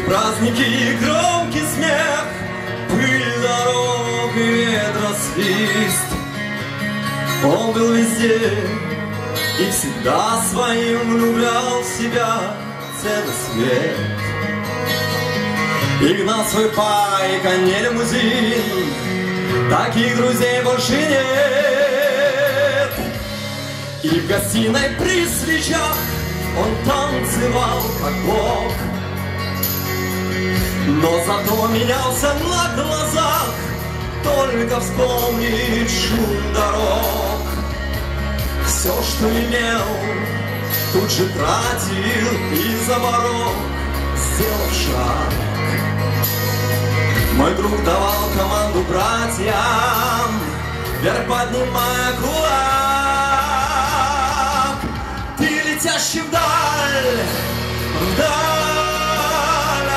Праздники и громкий смех, пыль дорог и ветросвист. Он был везде и всегда своим влюблял в себя целый свет. И гнал свой байк, а не лимузин, таких друзей больше нет. И в гостиной при свечах он танцевал как бог, но зато менялся на глазах, только вспомнить шум дорог. Все, что имел, тут же тратил и за порог сделал шаг. Мой друг давал команду братьям, вверх поднимая кулак. Ты летящий вдаль, вдаль,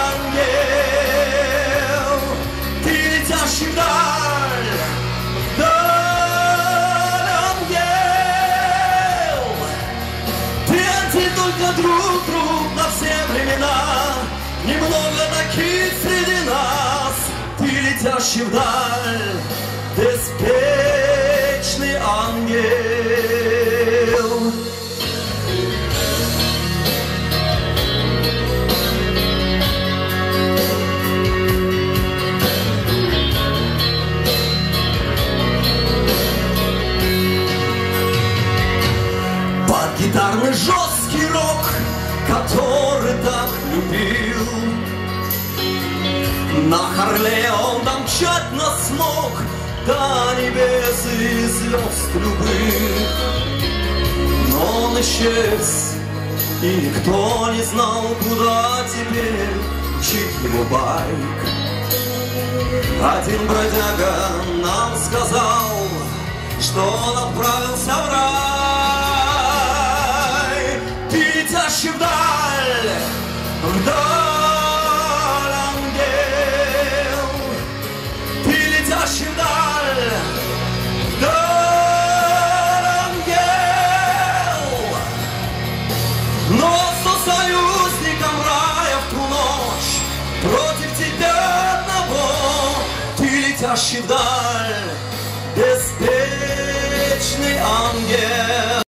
ангел. Ты летящий вдаль, вдаль, ангел. Ты один только друг на все времена, немного таких среди нас. Ты летящий вдаль, беспечный ангел. Под гитарный жесткий рок, который так любил, на Харлее он домчать нас смог до небес и звезд любых. Но он исчез, и никто не знал, куда теперь мчит его байк. Один бродяга нам сказал, что он отправился в рай. Ты летящий вдаль, вдаль, вдаль, вдаль, ангел. Но со союзником рая в ту ночь против тебя одного. Ты летящий вдаль, беспечный ангел.